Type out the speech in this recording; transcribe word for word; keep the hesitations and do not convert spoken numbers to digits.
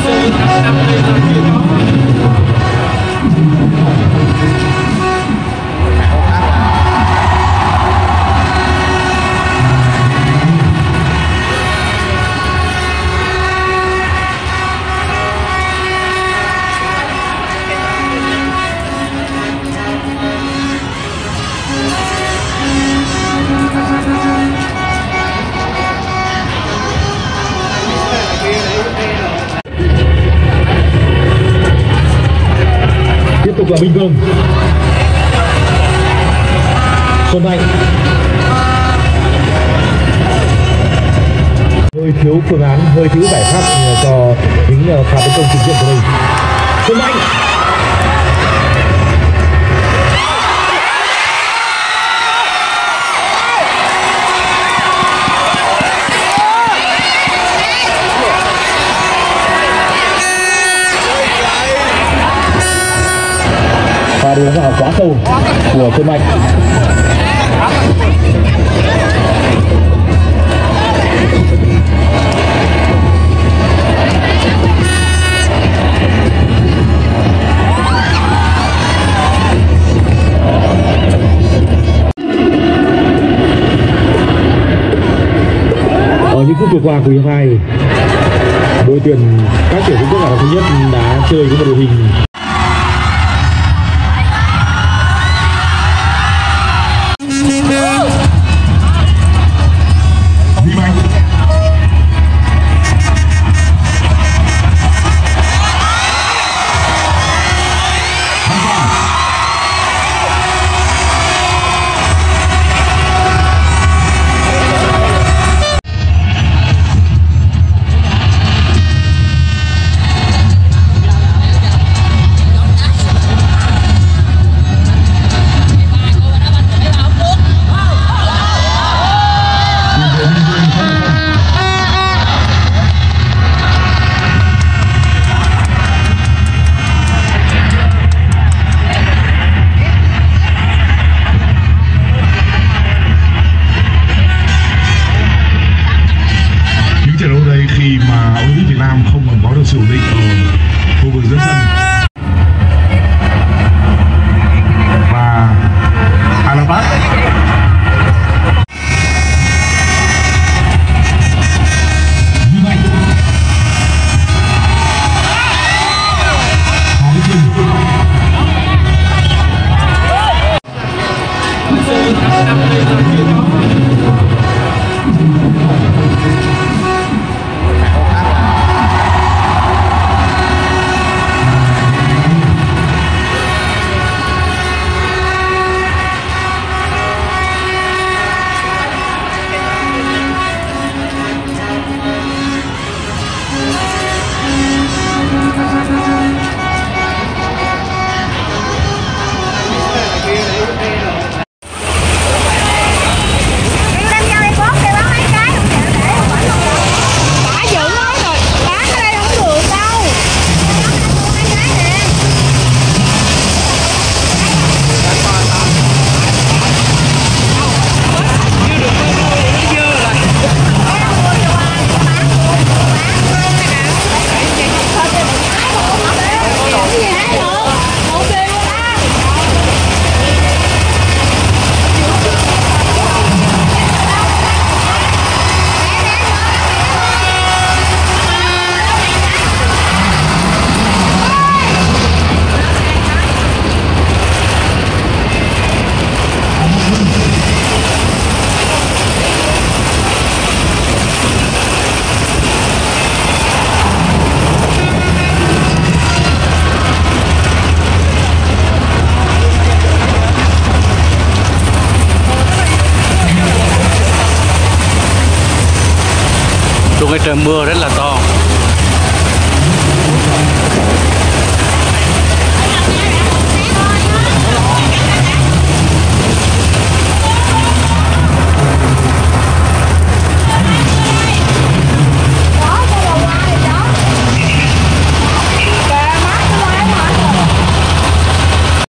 Tiếp tục là Minh Vương, Xuân Anh. Hơi thiếu phương án, hơi thiếu giải pháp cho những pha tấn công trực diện của mình. Xuân Anh. Pha đi bóng vào quá sâu của Xuân Anh. Ở những phút vừa qua của hiệp hai, đội tuyển các tuyển Trung Quốc Ả Rập Thống Nhất đã chơi với một đội hình khi mà Olympic Việt Nam không còn có được sự ổn định ở khu vực giữa sân và Alabat như vậy cái trời mưa rất là to.